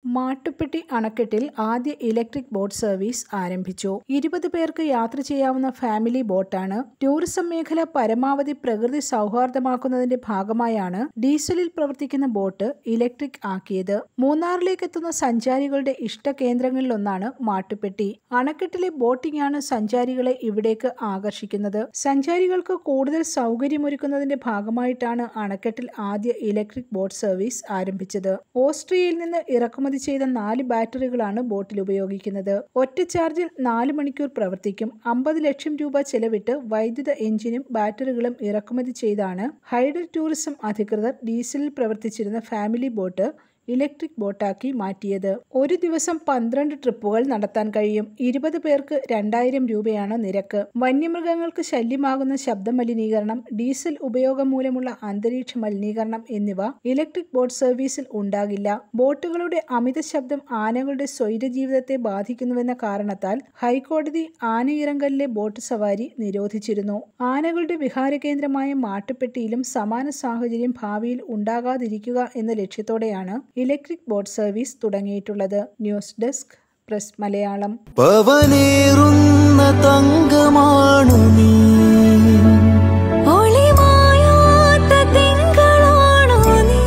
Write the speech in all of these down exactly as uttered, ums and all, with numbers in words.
മാട്ടുപ്പെട്ടി അണക്കെട്ടിൽ ആദ്യ electric boat service ആരംഭിച്ചു. ഇരുപത് പേർക്ക് യാത്ര ചെയ്യാവുന്ന ഫാമിലി ബോട്ടാണ്. ടൂറിസം മേഖല പരമാവധി പ്രകൃതി സൗഹാർദ്ദമാക്കുന്നതിന്റെ ഭാഗമായാണ് ഡീസലിൽ പ്രവർത്തിക്കുന്ന ബോട്ട് ഇലക്ട്രിക് ആക്കിയത്. മൂന്നാറിലേക്ക് എത്തുന്ന സഞ്ചാരികളുടെ ഇഷ്ട കേന്ദ്രങ്ങളിലൊന്നാണ് മാട്ടുപ്പെട്ടി. അണക്കെട്ടിലെ ബോട്ടിംഗ് ആണ് സഞ്ചാരികളെ ഇവിടേക്ക് ആകർഷിക്കുന്നത്. സഞ്ചാരികൾക്ക് കൂടുതൽ സൗകര്യമൊരുക്കുന്നതിന്റെ ഭാഗമായിട്ടാണ് അണക്കെട്ടിൽ ആദ്യ ഇലക്ട്രിക് ബോട്ട് സർവീസ് ആരംഭിച്ചത്. ഓസ്ട്രിയയിൽ നിന്ന് ഇറക്കുമതി ചെയ്ത നാല് ബാറ്ററികളാണ് ബോട്ടിൽ ഉപയോഗിക്കുന്നത്. ഒറ്റ ചാർജിൽ നാല് മണിക്കൂർ പ്രവർത്തിക്കും. അമ്പത് ലക്ഷം രൂപ ചെലവിട്ട് വൈദ്യുത എഞ്ചിനും ബാറ്ററികളും ഇറക്കുമതി ചെയ്താണ് ഹൈഡൽ ടൂറിസം അധികൃതർ ഡീസലിൽ പ്രവർത്തിച്ചിരുന്ന ഫാമിലി ബോട്ട് ഇലക്ട്രിക് ബോട്ടാക്കി മാറ്റിയത്. ഒരു ദിവസം പന്ത്രണ്ട് ട്രിപ്പുകൾ നടത്താൻ കഴിയും. ഇരുപത് പേർക്ക് രണ്ടായിരം രൂപയാണ് നിരക്ക്. വന്യമൃഗങ്ങൾക്ക് ശല്യമാകുന്ന ശബ്ദ മലിനീകരണം, ഡീസൽ ഉപയോഗം മൂലമുള്ള അന്തരീക്ഷ മലിനീകരണം എന്നിവ ഇലക്ട്രിക് ബോട്ട് സർവീസിൽ ഉണ്ടാകില്ല. ബോട്ടുകളുടെ അമിത ശബ്ദം ആനകളുടെ സ്വൈരജീവിതത്തെ ബാധിക്കുന്നുവെന്ന കാരണത്താൽ ഹൈക്കോടതി ആനയിറങ്കലിലെ ബോട്ട് സവാരി നിരോധിച്ചിരുന്നു. ആനകളുടെ വിഹാരകേന്ദ്രമായ മാട്ടുപ്പെട്ടിയിലും സമാന സാഹചര്യം ഭാവിയിൽ ഉണ്ടാകാതിരിക്കുക എന്ന ലക്ഷ്യത്തോടെയാണ് ഇലക്ട്രിക് ബോട്ട് സർവീസ് തുടങ്ങിയിട്ടുള്ളത്. News desk press Malayalam. പവനേറുന്ന തങ്കമാണു നീ, ഒളിമായാത്ത തിങ്കളാണു നീ,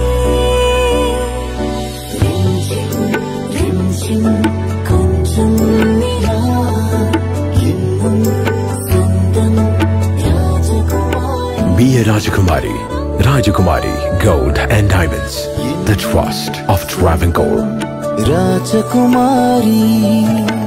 കൊഞ്ചം നിലാ എന്നും സ്വന്തം രാജകുമാരി. Be a Rajakumari. Rajakumari Gold and Diamonds. The trust of Travancore. Rajakumari.